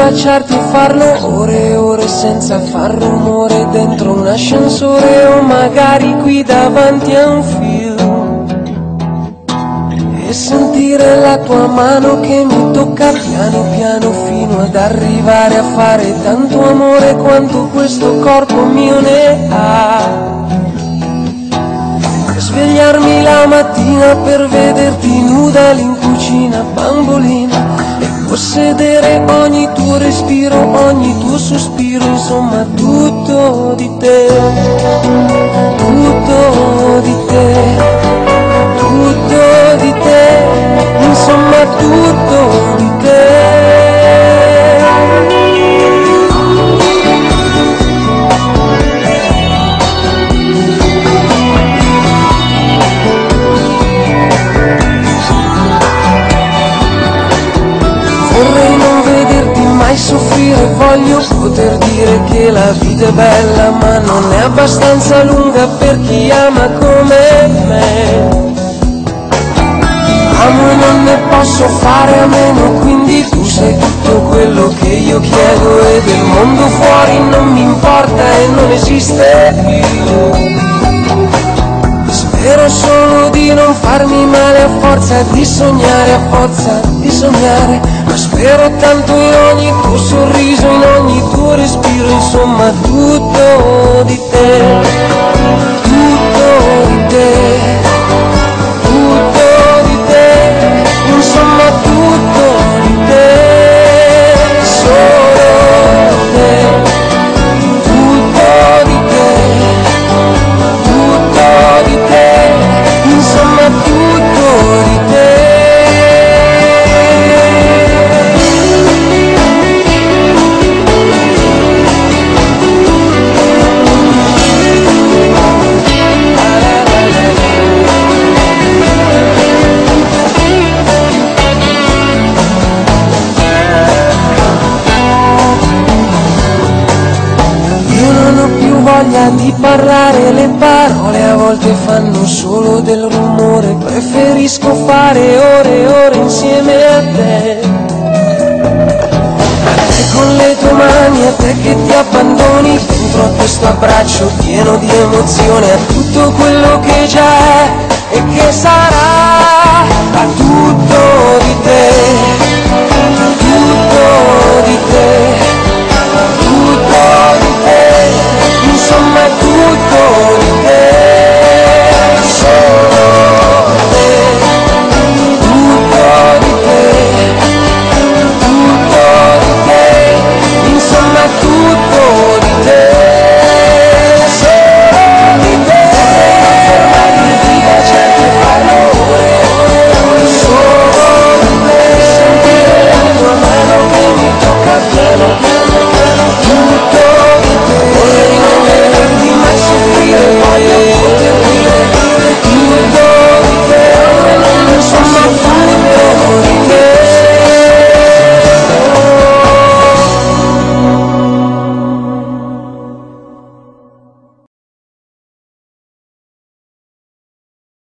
abbracciarti e farlo ore e ore senza far rumore dentro un ascensore o magari qui davanti a un film, e sentire la tua mano che mi tocca piano piano fino ad arrivare a fare tanto amore quanto questo corpo mio ne ha. Svegliarmi la mattina per vederti nuda lì in cucina, bambolina, e possedere ogni tuo respiro, ogni tuo sospiro, insomma tutto di te, tutto di te, tutto di te, insomma tutto di te. Soffrire, voglio poter dire che la vita è bella, ma non è abbastanza lunga per chi ama come me. Amo e non ne posso fare a meno, quindi tu sei tutto quello che io chiedo, e del mondo fuori non mi importa e non esiste più. Spero solo di non farmi male a forza di sognare, a forza di sognare, ma spero tanto in ogni tuo sorriso, in ogni tuo respiro, insomma tutto di te, tutto di te, tutto di te, insomma tutto di te, solo di te, tutto di te, tutto di te, insomma tutto di te. Di parlare, le parole a volte fanno solo del rumore, preferisco fare ore e ore insieme a te. A te con le tue mani, a te che ti abbandoni dentro a questo abbraccio pieno di emozione, a tutto quello che già è e che sarà, a tutto di te.